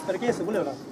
करके से बोले ना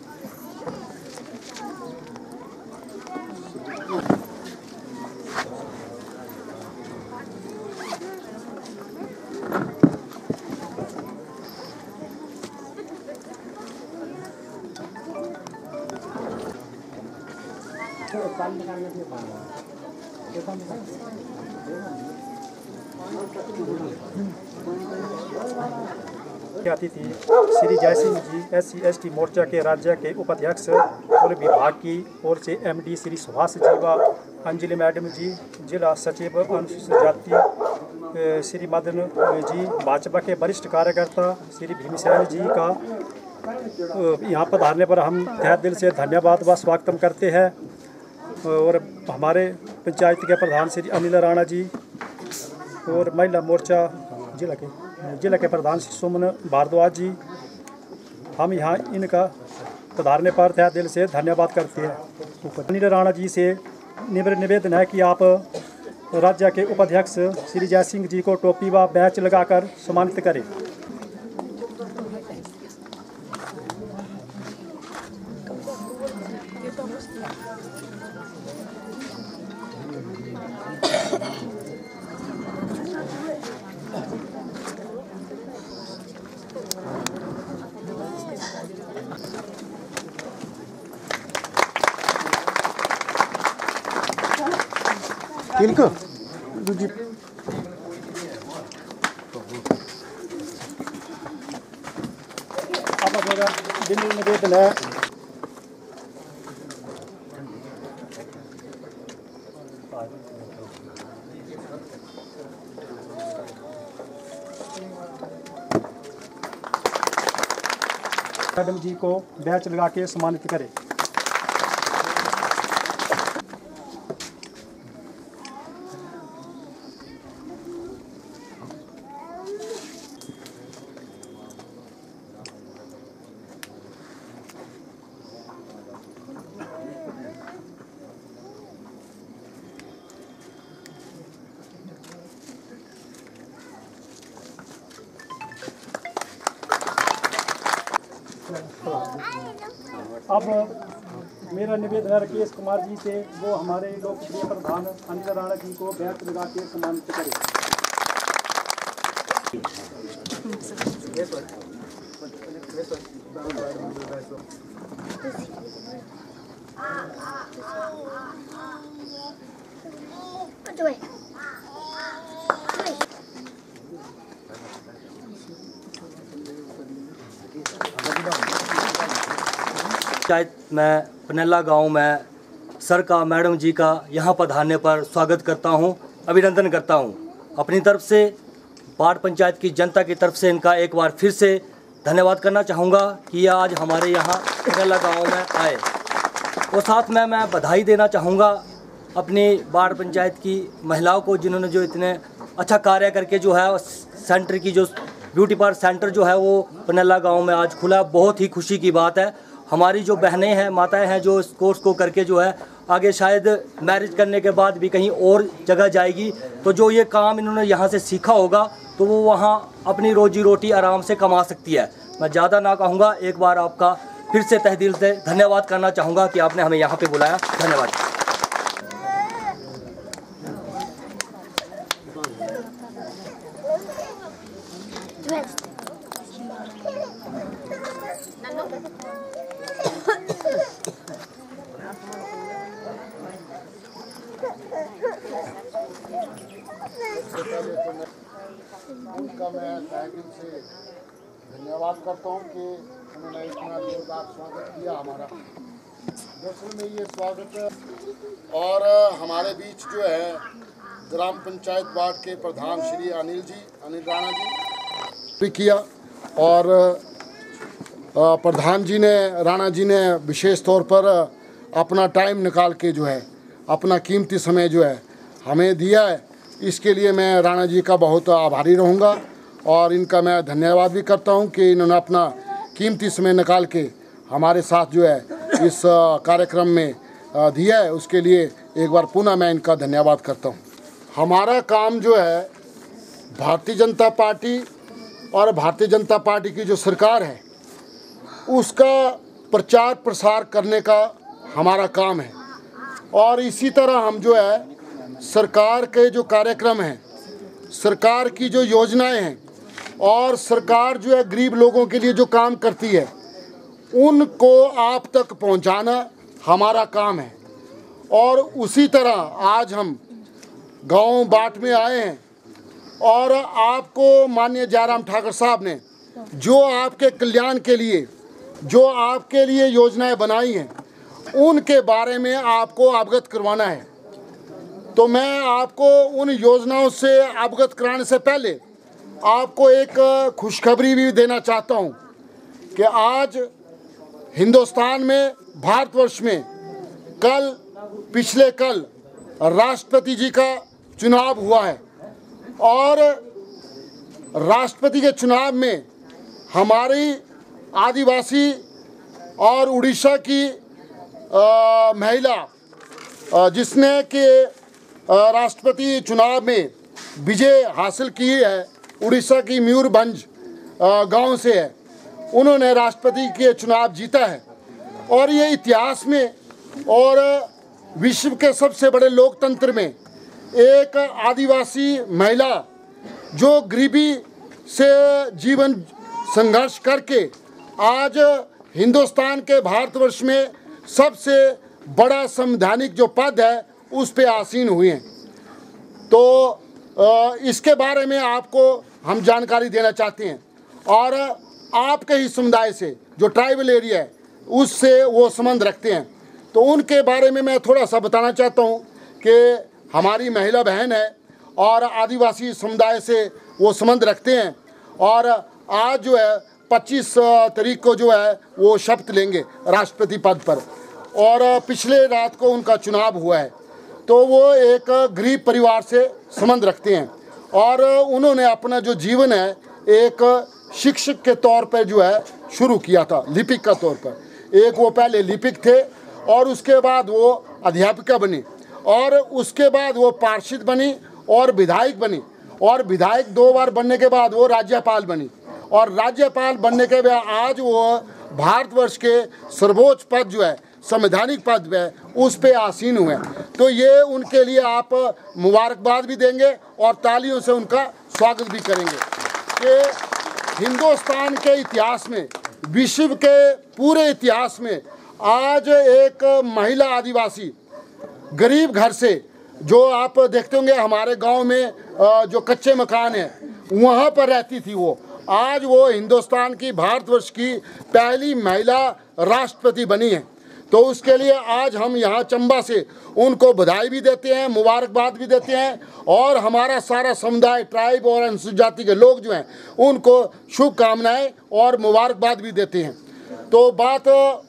अतिथि श्री जय सिंह जी SC/ST मोर्चा के राज्य के उपाध्यक्ष और विभाग की ओर से MD श्री सुभाष जी व अंजलि मैडम जी, जिला सचिव अनुसूचित जाति श्री मदन जी, भाजपा के वरिष्ठ कार्यकर्ता श्री भीमसेन जी का यहाँ पधारने पर हम तहे दिल से धन्यवाद व स्वागत करते हैं। और हमारे पंचायत के प्रधान श्री अनिल राणा जी और महिला मोर्चा जिला के प्रधान श्री सुमन भारद्वाज जी, हम यहाँ इनका पधारने पर तहे दिल से धन्यवाद करते हैं। अनिल राणा जी से निवेदन है कि आप राज्य के उपाध्यक्ष श्री जय सिंह जी को टोपी व बैच लगाकर सम्मानित करें। इनको दूजी आप मेरा विनम्र निवेदन है मैडम जी को बैच लगा के सम्मानित करें। अब मेरा निवेदन है राकेश कुमार जी से, वो हमारे लोकप्रिय प्रधान अनिल राणा जी को बैच लगा के सम्मानित करें। पंचायत में पनेला गांव में सर का मैडम जी का यहाँ पधारने पर स्वागत करता हूँ, अभिनंदन करता हूँ। अपनी तरफ से वार्ड पंचायत की जनता की तरफ से इनका एक बार फिर से धन्यवाद करना चाहूँगा कि आज हमारे यहाँ पनेला गांव में आए। और साथ में मैं बधाई देना चाहूँगा अपनी वार्ड पंचायत की महिलाओं को, जिन्होंने जो इतने अच्छा कार्य करके जो है सेंटर की जो ब्यूटी पार्लर सेंटर जो है वो पनेला गाँव में आज खुला। बहुत ही खुशी की बात है। हमारी जो बहनें हैं, माताएं हैं, जो इस कोर्स को करके जो है आगे शायद मैरिज करने के बाद भी कहीं और जगह जाएगी, तो जो ये काम इन्होंने यहाँ से सीखा होगा तो वो वहाँ अपनी रोजी रोटी आराम से कमा सकती है। मैं ज़्यादा ना कहूँगा, एक बार आपका फिर से तहे दिल से धन्यवाद करना चाहूँगा कि आपने हमें यहाँ पे बुलाया। धन्यवाद। उनका मैं तहे दिल से धन्यवाद करता हूँ कि उन्होंने इतना जोरदार स्वागत किया हमारा। दरअसल में ये स्वागत और हमारे बीच जो है ग्राम पंचायत वार्ड के प्रधान श्री अनिल राणा जी भी किया, और प्रधान जी ने, राणा जी ने विशेष तौर पर अपना टाइम निकाल के जो है अपना कीमती समय जो है हमें दिया है। इसके लिए मैं राणा जी का बहुत आभारी रहूँगा और इनका मैं धन्यवाद भी करता हूँ कि इन्होंने अपना कीमती समय निकाल के हमारे साथ जो है इस कार्यक्रम में दिया है। उसके लिए एक बार पुनः मैं इनका धन्यवाद करता हूँ। हमारा काम जो है भारतीय जनता पार्टी और भारतीय जनता पार्टी की जो सरकार है उसका प्रचार प्रसार करने का हमारा काम है। और इसी तरह हम जो है सरकार के जो कार्यक्रम हैं, सरकार की जो योजनाएं हैं और सरकार जो है गरीब लोगों के लिए जो काम करती है उनको आप तक पहुंचाना हमारा काम है। और उसी तरह आज हम गांव बाट में आए हैं और आपको माननीय जयराम ठाकुर साहब ने जो आपके कल्याण के लिए, जो आपके लिए योजनाएं बनाई हैं उनके बारे में आपको अवगत करवाना है। तो मैं आपको उन योजनाओं से अवगत कराने से पहले आपको एक खुशखबरी भी देना चाहता हूं कि आज हिंदुस्तान में, भारतवर्ष में पिछले कल राष्ट्रपति जी का चुनाव हुआ है और राष्ट्रपति के चुनाव में हमारी आदिवासी और उड़ीसा की महिला जिसने कि राष्ट्रपति चुनाव में विजय हासिल की है, उड़ीसा की मयूरभंज गांव से है, उन्होंने राष्ट्रपति के चुनाव जीता है। और ये इतिहास में और विश्व के सबसे बड़े लोकतंत्र में एक आदिवासी महिला जो गरीबी से जीवन संघर्ष करके आज हिंदुस्तान के भारतवर्ष में सबसे बड़ा संवैधानिक जो पद है उस पे आसीन हुए हैं। तो इसके बारे में आपको हम जानकारी देना चाहते हैं और आपके ही समुदाय से जो ट्राइबल एरिया है उससे वो संबंध रखते हैं। तो उनके बारे में मैं थोड़ा सा बताना चाहता हूँ कि हमारी महिला बहन है और आदिवासी समुदाय से वो संबंध रखते हैं और आज जो है 25 तारीख को जो है वो शपथ लेंगे राष्ट्रपति पद पर और पिछले रात को उनका चुनाव हुआ है। तो वो एक गरीब परिवार से संबंध रखते हैं और उन्होंने अपना जो जीवन है एक शिक्षक के तौर पर जो है शुरू किया था, लिपिक का तौर पर। एक वो पहले लिपिक थे और उसके बाद वो अध्यापिका बनी और उसके बाद वो पार्षद बनी और विधायक बनी और विधायक 2 बार बनने के बाद वो राज्यपाल बनी और राज्यपाल बनने के बाद आज वो भारतवर्ष के सर्वोच्च पद जो है, संवैधानिक पद है, उस पे आसीन हुए। तो ये उनके लिए आप मुबारकबाद भी देंगे और तालियों से उनका स्वागत भी करेंगे कि हिंदुस्तान के इतिहास में, विश्व के पूरे इतिहास में आज एक महिला आदिवासी गरीब घर से, जो आप देखते होंगे हमारे गांव में जो कच्चे मकान हैं वहाँ पर रहती थी, वो आज वो हिंदुस्तान की, भारतवर्ष की पहली महिला राष्ट्रपति बनी है। तो उसके लिए आज हम यहाँ चंबा से उनको बधाई भी देते हैं, मुबारकबाद भी देते हैं और हमारा सारा समुदाय, ट्राइब और अनुसूचित जाति के लोग जो हैं उनको शुभकामनाएं और मुबारकबाद भी देते हैं। तो बात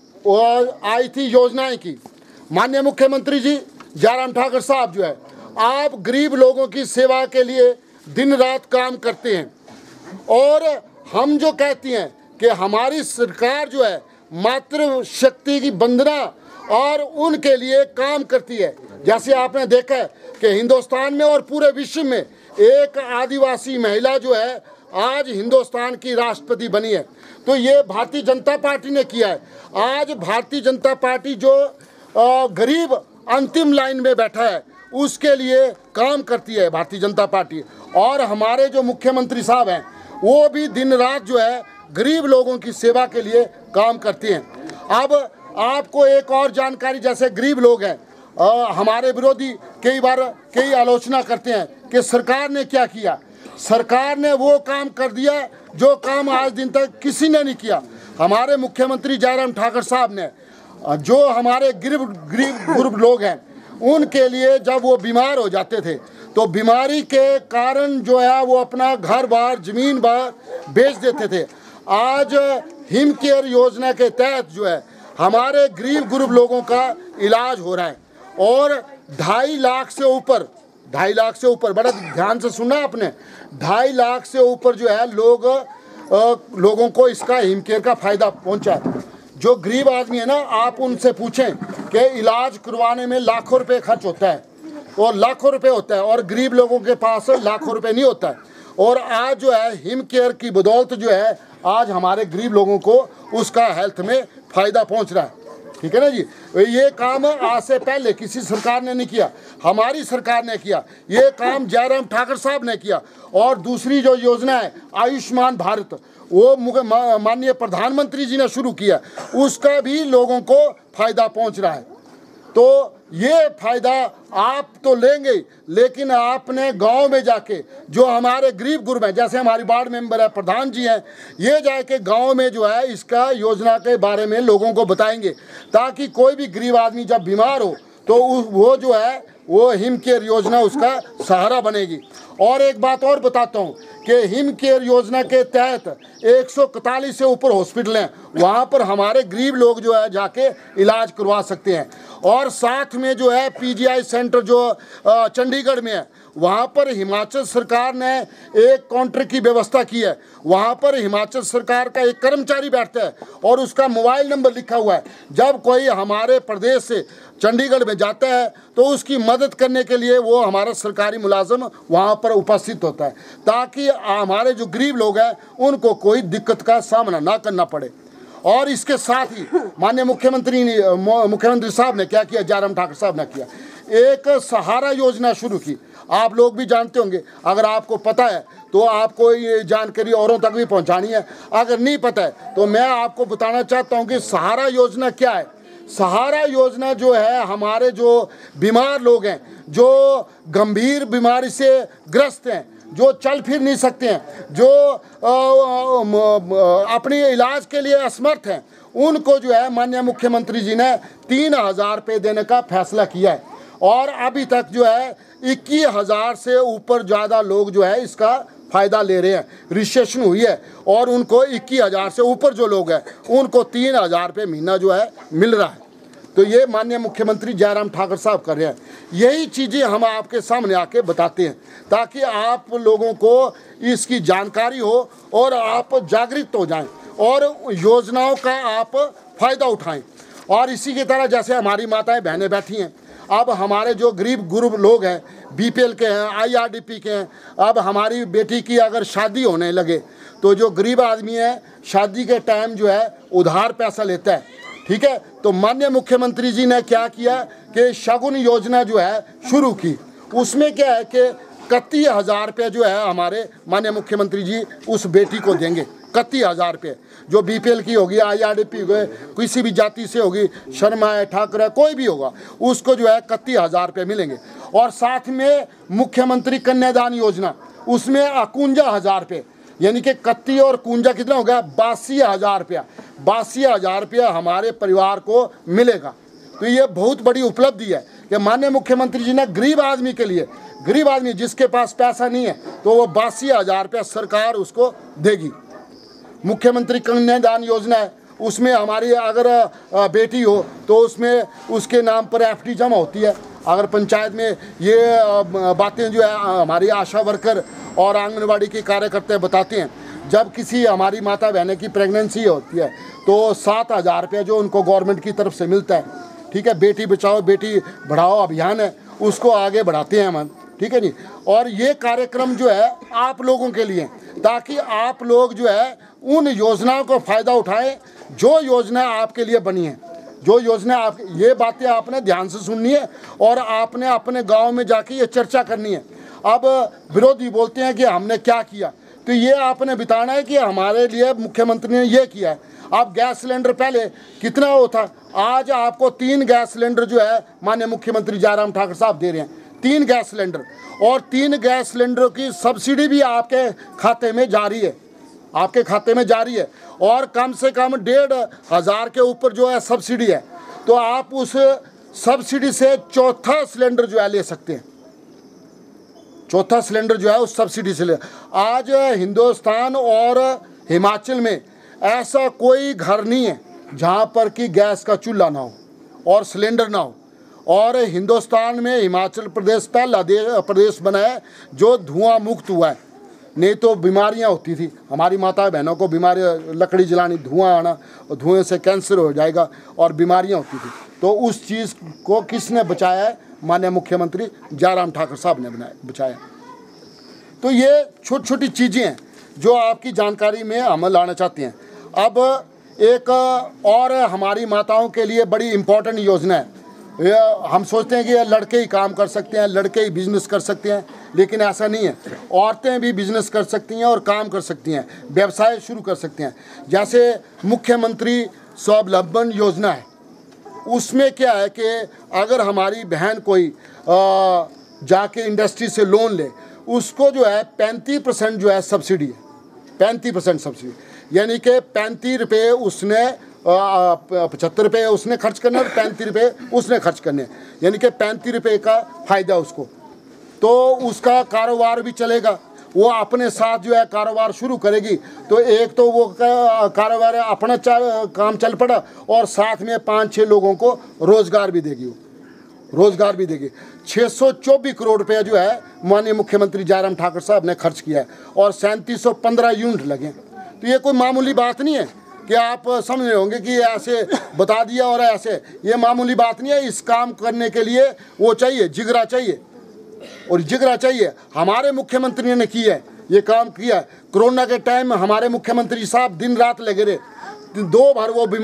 आई थी योजनाएं की। माननीय मुख्यमंत्री जी जयराम ठाकुर साहब जो है, आप गरीब लोगों की सेवा के लिए दिन रात काम करते हैं और हम जो कहते हैं कि हमारी सरकार जो है मातृ शक्ति की वंदना और उनके लिए काम करती है। जैसे आपने देखा है कि हिंदुस्तान में और पूरे विश्व में एक आदिवासी महिला जो है आज हिंदुस्तान की राष्ट्रपति बनी है। तो ये भारतीय जनता पार्टी ने किया है। आज भारतीय जनता पार्टी जो गरीब अंतिम लाइन में बैठा है उसके लिए काम करती है भारतीय जनता पार्टी। और हमारे जो मुख्यमंत्री साहब हैं वो भी दिन रात जो है गरीब लोगों की सेवा के लिए काम करते हैं। अब आपको एक और जानकारी, जैसे गरीब लोग हैं, हमारे विरोधी कई आलोचना करते हैं कि सरकार ने क्या किया। सरकार ने वो काम कर दिया जो काम आज दिन तक किसी ने नहीं किया। हमारे मुख्यमंत्री जयराम ठाकुर साहब ने जो हमारे गरीब लोग हैं उनके लिए जब वो बीमार हो जाते थे तो बीमारी के कारण जो है वो अपना घर बार, जमीन बार बेच देते थे। आज हिम केयर योजना के तहत जो है हमारे गरीब लोगों का इलाज हो रहा है और 2.5 लाख से ऊपर, 2.5 लाख से ऊपर, बड़ा ध्यान से सुना आपने, 2.5 लाख से ऊपर जो है लोगों को इसका हिम केयर का फायदा पहुंचा है। जो गरीब आदमी है ना, आप उनसे पूछें कि इलाज करवाने में लाखों रुपए खर्च होता है और लाखों रुपए होता है और गरीब लोगों के पास लाखों रुपए नहीं होता है। और आज जो है हिम केयर की बदौलत जो है आज हमारे गरीब लोगों को उसका हेल्थ में फ़ायदा पहुंच रहा है। ठीक है ना जी। ये काम आज से पहले किसी सरकार ने नहीं किया, हमारी सरकार ने किया। ये काम जयराम ठाकुर साहब ने किया। और दूसरी जो योजना है आयुष्मान भारत, वो माननीय प्रधानमंत्री जी ने शुरू किया, उसका भी लोगों को फ़ायदा पहुंच रहा है। तो ये फ़ायदा आप तो लेंगे, लेकिन आपने गांव में जाके जो हमारे गरीब गुरबा हैं, जैसे हमारी वार्ड मेंबर है, प्रधान जी हैं, ये जाके गांव में जो है इसका योजना के बारे में लोगों को बताएंगे, ताकि कोई भी गरीब आदमी जब बीमार हो तो वो जो है वो हिम केयर योजना उसका सहारा बनेगी। और एक बात और बताता हूँ कि हिम केयर योजना के तहत 141 से ऊपर हॉस्पिटल हैं, वहाँ पर हमारे गरीब लोग जो है जाके इलाज करवा सकते हैं। और साथ में जो है पीजीआई सेंटर जो चंडीगढ़ में है, वहाँ पर हिमाचल सरकार ने एक काउंटर की व्यवस्था की है। वहाँ पर हिमाचल सरकार का एक कर्मचारी बैठता है और उसका मोबाइल नंबर लिखा हुआ है। जब कोई हमारे प्रदेश से चंडीगढ़ में जाता है तो उसकी मदद करने के लिए वो हमारा सरकारी मुलाजिम वहाँ पर उपस्थित होता है, ताकि हमारे जो गरीब लोग हैं उनको कोई दिक्कत का सामना ना करना पड़े। और इसके साथ ही माननीय मुख्यमंत्री साहब ने क्या किया, जयराम ठाकुर साहब ने किया, एक सहारा योजना शुरू की। आप लोग भी जानते होंगे, अगर आपको पता है तो आपको ये जानकारी औरों तक भी पहुंचानी है। अगर नहीं पता है तो मैं आपको बताना चाहता हूं कि सहारा योजना क्या है। सहारा योजना जो है, हमारे जो बीमार लोग हैं, जो गंभीर बीमारी से ग्रस्त हैं, जो चल फिर नहीं सकते हैं, जो अपने इलाज के लिए असमर्थ हैं, उनको जो है माननीय मुख्यमंत्री जी ने 3000 रुपये देने का फैसला किया है। और अभी तक जो है 21,000 से ऊपर ज़्यादा लोग जो है इसका फ़ायदा ले रहे हैं। रजिस्ट्रेशन हुई है और उनको 21,000 से ऊपर जो लोग हैं उनको 3,000 रुपये महीना जो है मिल रहा है। तो ये माननीय मुख्यमंत्री जयराम ठाकुर साहब कर रहे हैं। यही चीज़ें हम आपके सामने आके बताते हैं, ताकि आप लोगों को इसकी जानकारी हो और आप जागृत हो जाएं और योजनाओं का आप फ़ायदा उठाएं। और इसी की तरह जैसे हमारी माताएं बहनें बैठी हैं, अब हमारे जो गरीब गुरब लोग हैं, बीपीएल के हैं, आईआरडीपी के हैं, अब हमारी बेटी की अगर शादी होने लगे तो जो गरीब आदमी है शादी के टाइम जो है उधार पैसा लेता है। ठीक है, तो माननीय मुख्यमंत्री जी ने क्या किया कि शगुन योजना जो है शुरू की। उसमें क्या है कि 31,000 रुपये जो है हमारे माननीय मुख्यमंत्री जी उस बेटी को देंगे। 31,000 रुपये जो बीपीएल की होगी, आईआरडीपी होगी, किसी भी जाति से होगी, शर्मा है, ठाकुर है, कोई भी होगा, उसको जो है 31,000 रुपये मिलेंगे। और साथ में मुख्यमंत्री कन्यादान योजना, उसमें 51,000 रुपये, यानी कि 31 और 51 कितना हो गया, 82,000 रुपया। 82,000 रुपया हमारे परिवार को मिलेगा। तो ये बहुत बड़ी उपलब्धि है कि माननीय मुख्यमंत्री जी ने गरीब आदमी के लिए, गरीब आदमी जिसके पास पैसा नहीं है तो वो 82,000 रुपया सरकार उसको देगी। मुख्यमंत्री कन्यादान योजना है, उसमें हमारी अगर बेटी हो तो उसमें उसके नाम पर एफडी जमा होती है। अगर पंचायत में ये बातें जो है हमारी आशा वर्कर और आंगनवाड़ी के कार्यकर्ता बताते हैं, जब किसी हमारी माता बहने की प्रेगनेंसी होती है तो 7,000 रुपये जो उनको गवर्नमेंट की तरफ से मिलता है। ठीक है, बेटी बचाओ बेटी बढ़ाओ अभियान है, उसको आगे बढ़ाते हैं हम। ठीक है जी। और ये कार्यक्रम जो है आप लोगों के लिए, ताकि आप लोग जो है उन योजनाओं को फ़ायदा उठाएं जो योजना आपके लिए बनी है। जो योजना आप, ये बातें आपने ध्यान से सुननी है और आपने अपने गांव में जाके ये चर्चा करनी है। अब विरोधी बोलते हैं कि हमने क्या किया, तो ये आपने बताना है कि हमारे लिए मुख्यमंत्री ने ये किया है। आप गैस सिलेंडर पहले कितना होता, आज आपको 3 गैस सिलेंडर जो है माननीय मुख्यमंत्री जयराम ठाकुर साहब दे रहे हैं। 3 गैस सिलेंडर, और 3 गैस सिलेंडर की सब्सिडी भी आपके खाते में जारी है, आपके खाते में जारी है। और कम से कम 1,500 के ऊपर जो है सब्सिडी है, तो आप उस सब्सिडी से चौथा सिलेंडर जो है ले सकते हैं। चौथा सिलेंडर जो है उस सब्सिडी से ले। आज हिंदुस्तान और हिमाचल में ऐसा कोई घर नहीं है जहाँ पर कि गैस का चूल्हा ना हो और सिलेंडर ना हो। और हिंदुस्तान में हिमाचल प्रदेश पहला प्रदेश बना है जो धुआं मुक्त हुआ है। नहीं तो बीमारियां होती थी, हमारी माता बहनों को बीमारियां, लकड़ी जलानी, धुआं आना, और धुएं से कैंसर हो जाएगा और बीमारियां होती थी। तो उस चीज़ को किसने बचाया है? माननीय मुख्यमंत्री जयराम ठाकुर साहब ने बचाया। तो ये छोटी छोटी चीज़ें हैं जो आपकी जानकारी में हम लाना चाहते हैं। अब एक और हमारी माताओं के लिए बड़ी इम्पोर्टेंट योजना है। हम सोचते हैं कि लड़के ही काम कर सकते हैं, लड़के ही बिजनेस कर सकते हैं, लेकिन ऐसा नहीं है। औरतें भी बिजनेस कर सकती हैं और काम कर सकती हैं, व्यवसाय शुरू कर सकती हैं। जैसे मुख्यमंत्री स्वावलंबन योजना है, उसमें क्या है कि अगर हमारी बहन कोई जाके इंडस्ट्री से लोन ले, उसको जो है 35% जो है सब्सिडी है, 35% सब्सिडी, यानी कि 35 रुपये उसने 75 रुपये उसने खर्च करने और 35 रुपये उसने खर्च करने, यानी कि 35 रुपये का फ़ायदा उसको। तो उसका कारोबार भी चलेगा, वो अपने साथ जो है कारोबार शुरू करेगी, तो एक तो वो कारोबार अपना काम चल पड़ा और साथ में 5-6 लोगों को रोज़गार भी देगी, वो रोज़गार भी देगी। 624 करोड़ रुपया जो है माननीय मुख्यमंत्री जयराम ठाकुर साहब ने खर्च किया है और 3715 यूनिट लगे। तो ये कोई मामूली बात नहीं है कि आप समझ रहे होंगे कि ऐसे बता दिया और ऐसे, ये मामूली बात नहीं है। इस काम करने के लिए वो चाहिए, जिगरा चाहिए और जिगरा चाहिए। हमारे मुख्यमंत्री ने किया है, ये काम किया है। कोरोना के टाइम में हमारे मुख्यमंत्री साहब दिन रात लगे रहे, 2 बार वो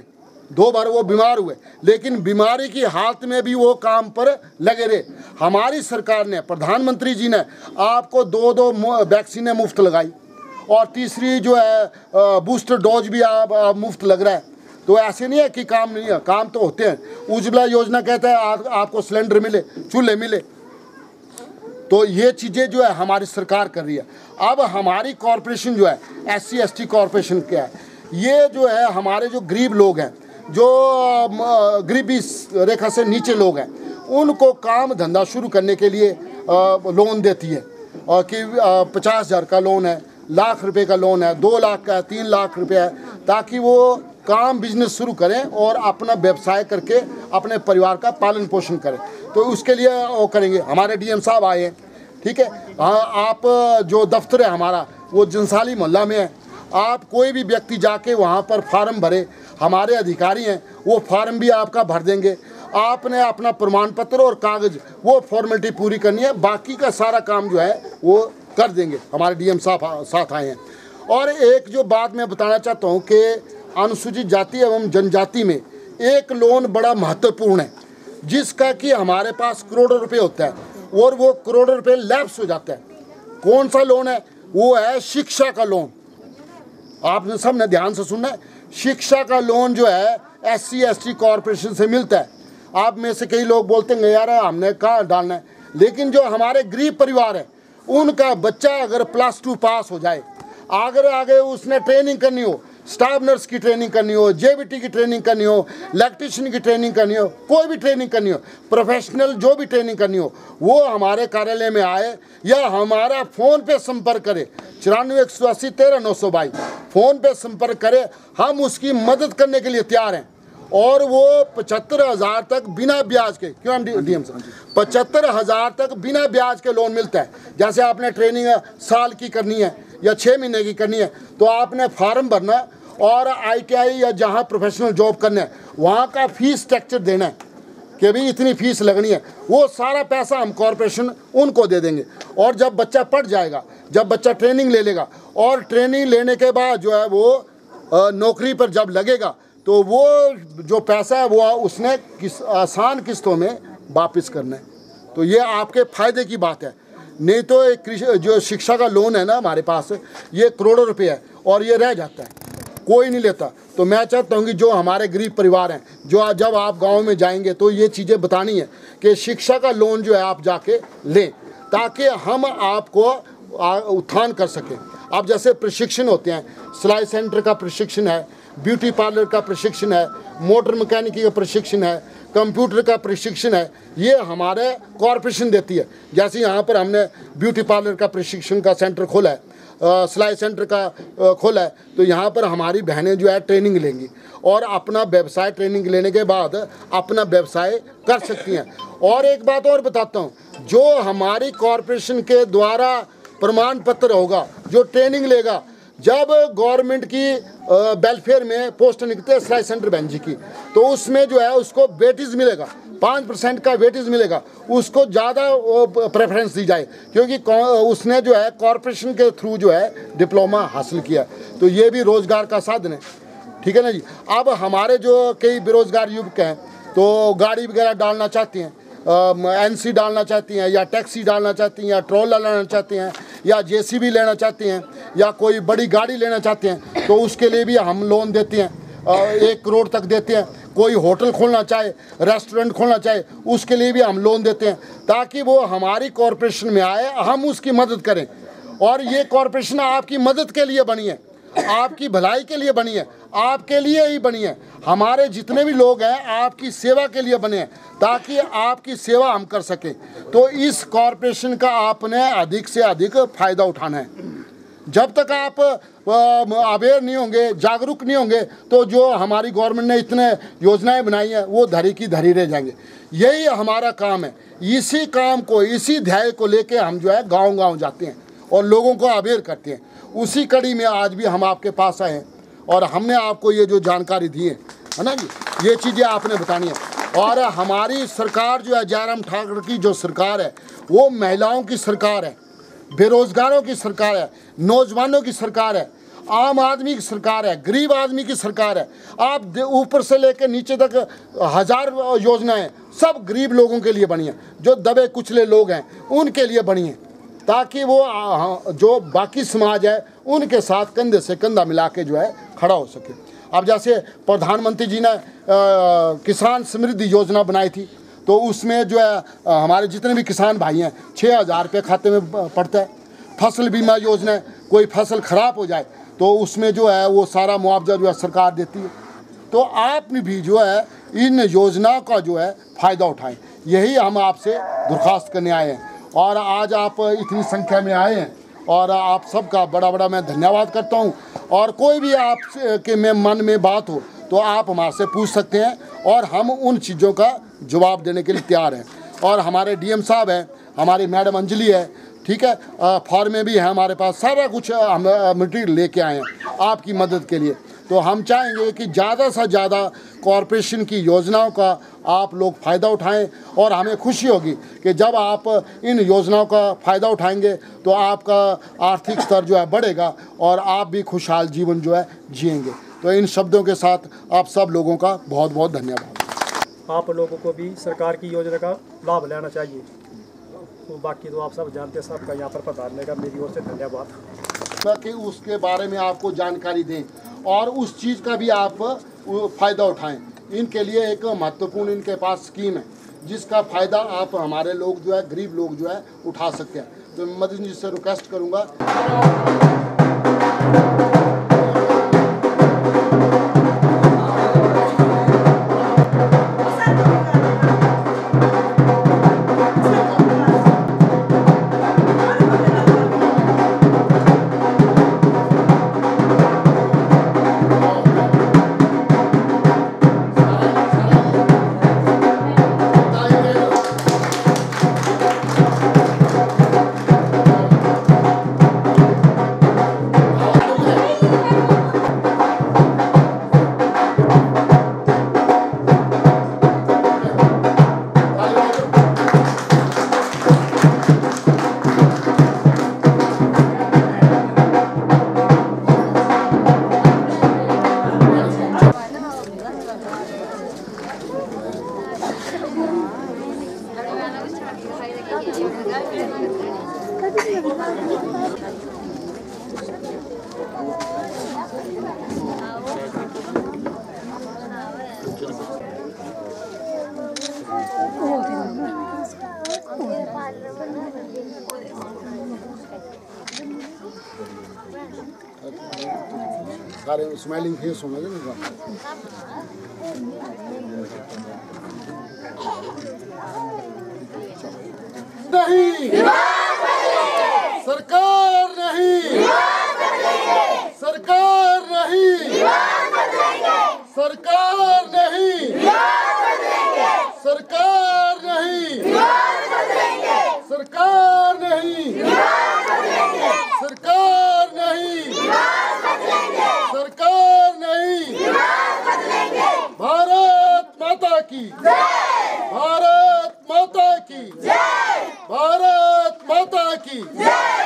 बीमार हुए, लेकिन बीमारी की हालत में भी वो काम पर लगे रहे। हमारी सरकार ने, प्रधानमंत्री जी ने आपको 2 वैक्सीनें मुफ्त लगाई और तीसरी जो है बूस्टर डोज भी आप मुफ्त लग रहा है। तो ऐसे नहीं है कि काम नहीं है, काम तो होते हैं। उज्ज्वला योजना कहता है आपको सिलेंडर मिले, चूल्हे मिले। तो ये चीज़ें जो है हमारी सरकार कर रही है। अब हमारी कॉरपोरेशन जो है SC ST कॉरपोरेशन क्या है, ये जो है हमारे जो गरीब लोग हैं, जो गरीबी रेखा से नीचे लोग हैं, उनको काम धंधा शुरू करने के लिए लोन देती है। और कि 50,000 का लोन है, लाख रुपए का लोन है, 2 लाख का है, 3 लाख रुपया है, ताकि वो काम बिजनेस शुरू करें और अपना व्यवसाय करके अपने परिवार का पालन पोषण करें। तो उसके लिए वो करेंगे। हमारे DM साहब आए हैं, ठीक है। आप जो दफ्तर है हमारा वो जंसाली मोहल्ला में है। आप कोई भी व्यक्ति जाके वहाँ पर फार्म भरे, हमारे अधिकारी हैं, वो फार्म भी आपका भर देंगे। आपने अपना प्रमाण पत्र और कागज़ वो फॉर्मेलिटी पूरी करनी है, बाकी का सारा काम जो है वो कर देंगे। हमारे DM साहब साथ आए हैं। और एक जो बात मैं बताना चाहता हूँ कि अनुसूचित जाति एवं जनजाति में एक लोन बड़ा महत्वपूर्ण है, जिसका कि हमारे पास करोड़ों रुपए होता है और वो करोड़ों रुपए लैप्स हो जाता है। कौन सा लोन है? वो है शिक्षा का लोन। आपने सबने ध्यान से सुनना है। शिक्षा का लोन जो है SC ST कॉरपोरेशन से मिलता है। आप में से कई लोग बोलते हैं यार हमने कहाँ डालना है, लेकिन जो हमारे गरीब परिवार है उनका बच्चा अगर +2 पास हो जाए, आगे उसने ट्रेनिंग करनी हो, स्टाफ नर्स की ट्रेनिंग करनी हो, JBT की ट्रेनिंग करनी हो, इलेक्ट्रिशियन की ट्रेनिंग करनी हो, कोई भी ट्रेनिंग करनी हो, प्रोफेशनल जो भी ट्रेनिंग करनी हो, वो हमारे कार्यालय में आए या हमारा फ़ोन पे संपर्क करे। 94 180 13 922 फ़ोन पे संपर्क करे। हम उसकी मदद करने के लिए तैयार हैं। और वो 75,000 तक बिना ब्याज के, क्यों हम DM से 75,000 तक बिना ब्याज के लोन मिलता है। जैसे आपने ट्रेनिंग साल की करनी है या 6 महीने की करनी है, तो आपने फार्म भरना और ITI या जहाँ प्रोफेशनल जॉब करना है वहाँ का फीस स्ट्रक्चर देना है कि भाई इतनी फीस लगनी है। वो सारा पैसा हम कॉरपोरेशन उनको दे देंगे। और जब बच्चा पढ़ जाएगा, जब बच्चा ट्रेनिंग ले लेगा और ट्रेनिंग लेने के बाद जो है वो नौकरी पर जब लगेगा, तो वो जो पैसा है वो उसने आसान किस्तों में वापस करना है। तो ये आपके फ़ायदे की बात है। नहीं तो एक जो शिक्षा का लोन है ना हमारे पास, ये करोड़ों रुपए है और ये रह जाता है, कोई नहीं लेता। तो मैं चाहता हूँ कि जो हमारे गरीब परिवार हैं, जो जब आप गांव में जाएंगे तो ये चीज़ें बतानी है कि शिक्षा का लोन जो है आप जाके लें, ताकि हम आपको उत्थान कर सकें। अब जैसे प्रशिक्षण होते हैं, सिलाई सेंटर का प्रशिक्षण है, ब्यूटी पार्लर का प्रशिक्षण है, मोटर मैकेनिकी का प्रशिक्षण है, कंप्यूटर का प्रशिक्षण है, ये हमारे कॉरपोरेशन देती है। जैसे यहाँ पर हमने ब्यूटी पार्लर का प्रशिक्षण का सेंटर खोला है, सिलाई सेंटर का खोला है, तो यहाँ पर हमारी बहनें जो है ट्रेनिंग लेंगी और अपना व्यवसाय ट्रेनिंग लेने के बाद अपना व्यवसाय कर सकती हैं। और एक बात और बताता हूँ, जो हमारी कॉरपोरेशन के द्वारा प्रमाण पत्र होगा, जो ट्रेनिंग लेगा, जब गवर्नमेंट की वेलफेयर में पोस्ट निकलते हैं सिलाई सेंटर बहन जी की, तो उसमें जो है उसको वेटेज मिलेगा, 5% का वेटेज मिलेगा, उसको ज़्यादा प्रेफरेंस दी जाए, क्योंकि उसने जो है कॉरपोरेशन के थ्रू जो है डिप्लोमा हासिल किया, तो ये भी रोज़गार का साधन है। ठीक है ना जी। अब हमारे जो कई बेरोज़गार युवक हैं तो गाड़ी वगैरह डालना चाहते हैं, NC डालना चाहती हैं, या टैक्सी डालना चाहती हैं, या ट्रॉलर लेना चाहते हैं, या JCB लेना चाहते हैं, या कोई बड़ी गाड़ी लेना चाहते हैं, तो उसके लिए भी हम लोन देते हैं, 1 करोड़ तक देते हैं। कोई होटल खोलना चाहे, रेस्टोरेंट खोलना चाहे, उसके लिए भी हम लोन देते हैं, ताकि वो हमारी कॉरपोरेशन में आए, हम उसकी मदद करें। और ये कॉरपोरेशन आपकी मदद के लिए बनी है, आपकी भलाई के लिए बनी है, आपके लिए ही बनी है। हमारे जितने भी लोग हैं आपकी सेवा के लिए बने हैं, ताकि आपकी सेवा हम कर सकें। तो इस कॉरपोरेशन का आपने अधिक से अधिक फ़ायदा उठाना है। जब तक आप अवेयर नहीं होंगे, जागरूक नहीं होंगे, तो जो हमारी गवर्नमेंट ने इतने योजनाएं बनाई हैं वो धरी की धरी रह जाएंगे। यही हमारा काम है। इसी काम को, इसी ध्याय को लेके हम जो है गांव-गांव जाते हैं और लोगों को अवेयर करते हैं। उसी कड़ी में आज भी हम आपके पास आए हैं और हमने आपको ये जो जानकारी दी है ना जी, ये चीज़ें आपने बतानी है। और हमारी सरकार जो है, जयराम ठाकुर की जो सरकार है, वो महिलाओं की सरकार है, बेरोजगारों की सरकार है, नौजवानों की सरकार है, आम आदमी की सरकार है, गरीब आदमी की सरकार है। आप ऊपर से लेकर नीचे तक 1000 योजनाएं सब गरीब लोगों के लिए बनी हैं, जो दबे कुचले लोग हैं उनके लिए बनी हैं, ताकि वो जो बाकी समाज है उनके साथ कंधे से कंधा मिला के जो है खड़ा हो सके। अब जैसे प्रधानमंत्री जी ने किसान समृद्धि योजना बनाई थी, तो उसमें जो है हमारे जितने भी किसान भाई हैं 6000 रुपये खाते में पड़ता है। फसल बीमा योजना, कोई फसल ख़राब हो जाए तो उसमें जो है वो सारा मुआवजा जो है सरकार देती है। तो आप भी जो है इन योजनाओं का जो है फ़ायदा उठाएं, यही हम आपसे दरख्वास्त करने आए हैं। और आज आप इतनी संख्या में आए हैं और आप सबका बड़ा बड़ा मैं धन्यवाद करता हूं। और कोई भी आप के में मन में बात हो तो आप हमारे से पूछ सकते हैं और हम उन चीज़ों का जवाब देने के लिए तैयार हैं। और हमारे DM साहब हैं, हमारी मैडम अंजलि है, ठीक है, फॉर्में भी हैं हमारे पास, सारा कुछ हम मटीरियल लेके आए हैं आपकी मदद के लिए। तो हम चाहेंगे कि ज़्यादा से ज़्यादा कॉरपोरेशन की योजनाओं का आप लोग फ़ायदा उठाएं। और हमें खुशी होगी कि जब आप इन योजनाओं का फ़ायदा उठाएंगे तो आपका आर्थिक स्तर जो है बढ़ेगा और आप भी खुशहाल जीवन जो है जिएंगे। तो इन शब्दों के साथ आप सब लोगों का बहुत बहुत धन्यवाद। आप लोगों को भी सरकार की योजना का लाभ लेना चाहिए। तो बाकी तो आप सब जानते हैं, सबका यहाँ पर पधारने का मेरी ओर से धन्यवाद। कि उसके बारे में आपको जानकारी दें और उस चीज़ का भी आप फ़ायदा उठाएं। इनके लिए एक महत्वपूर्ण इनके पास स्कीम है जिसका फ़ायदा आप हमारे लोग जो है, गरीब लोग जो है उठा सकते हैं। तो मदन जी से रिक्वेस्ट करूँगा। सारे स्माइलिंग फेस होना चाहिए ना। नहीं सरकार नहीं, सरकार नहीं, सरकार नहीं, सरकार नहीं, सरकार नहीं, सरकार नहीं, सरकार नहीं। भारत माता की जय। भारत माता की जय। भारत माता की जय।